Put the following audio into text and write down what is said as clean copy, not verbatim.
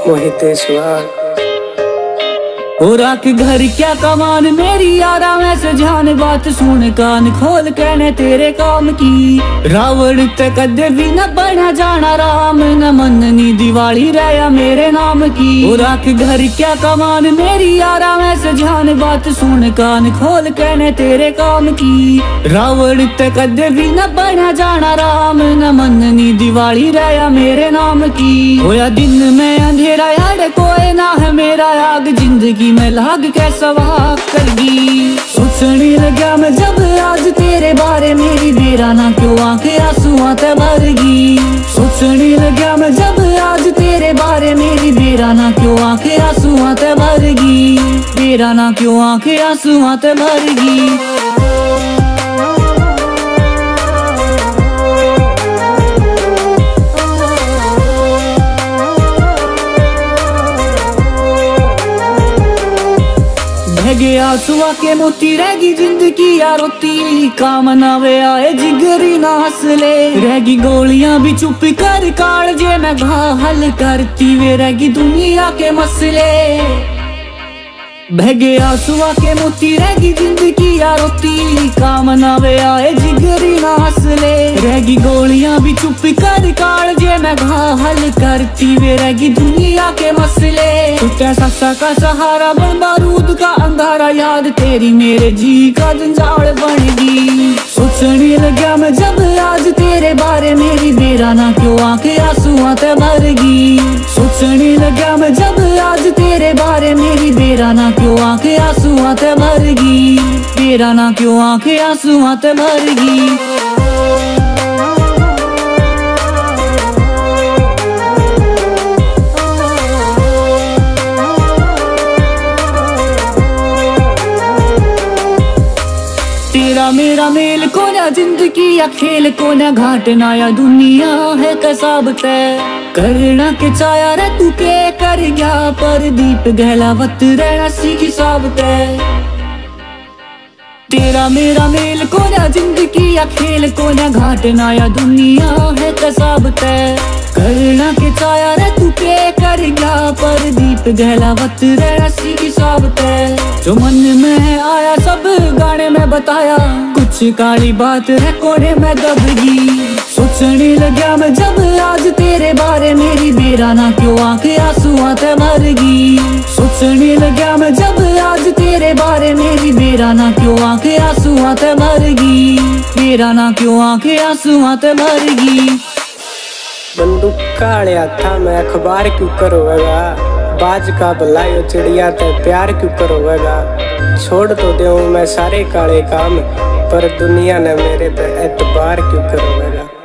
मोहितेश्वर। और आके घर क्या कमान मेरी यारा में से जान बात सुन कान खोल कहने तेरे काम की। रावण ते कदे भी न बना जाना राम न मननी दिवाली रहा मेरे नाम की। और आके घर क्या कमान मेरी यारा में से जान बात सुन कान खोल कहने तेरे काम की। रावण ते कदे भी न बना जाना राम न मननी दिवाली रहा मेरे नाम की। होया दिन में अंधेरा यार कोई ना है मेरा आग जिंदगी में लाग कैसा वाह करगी। सोचने लगा मैं जब आज तेरे बारे मेरी बेरा ना क्यों आंखें आंसुओं ते भरगी। सोचने लगा मैं जब आज तेरे बारे मेरी बेरा ना क्यों आंखें आंसुओं ते भरगी। बेरा ना क्यों आंखें आंसुओं ते भरगी। गया सुआ के मोती रहेगी जिंदगी यारोती काम नावे आए जिगरी ना हंसले। रहेगी गोलियां भी चुप कर काल जे मैं घा हल करती वे रहेगी दुनिया के मसले। बह गया सुआ के मोती रहेगी जिंदगी यारोती काम नावे आए जिगरी ना हंसले। रहेगी गोलियां भी चुप कर काल जे मैं घा हल करती वे रहेगी दुनिया के मसले। टूटा ससा का सहारा बन बारूद का अंगारा याद तेरी मेरे जी का जंजाल बनेगी। सोचने लगा मैं जब आज तेरे बारे मेरी बेरा ना क्यों आंखें आंसुओं ते भरगी। सोचने लगा मैं जब आज तेरे बारे मेरी बेरा ना क्यों आंखें आंसुओं ते भरगी। बेरा ना क्यों आंखें आंसुओं ते भरगी। तेरा मेरा मेल को ना जिंदगी या खेल को ना घाटना या दुनिया है कसाब तय करना के चाया रे तू के कर गया पर दीप गहलावत रहना सीख हिसाब तय। तेरा मेरा मेल को ना जिंदगी या खेल को ना घाटना या दुनिया है कसाब तय करना के चाया रे तू के कर गया पर दीप गहलावत रहना सीख हिसाब तय। जो मन में आया सब गाने में बताया कुछ काली बात है कोने में दबगी। सोचने लगा मैं जब आज तेरे बारे मेरी बेरा ना क्यों आंखें आंसुओं ते भरगी। सोचने लगा मैं जब आज तेरे बारे मेरी बेरा ना क्यों आंखें आंसुओं ते भरगी। बेरा ना क्यों आंखें आंसुओं ते भरगी। बंदूक काले हाथा में अखबार क्यों करोगा। बाज का भलायो चिड़िया ते प्यार क्यों करोगा। छोड़ तो दूं मैं सारे काले काम पर दुनिया ने मेरे पे एतबार क्यों करोगा।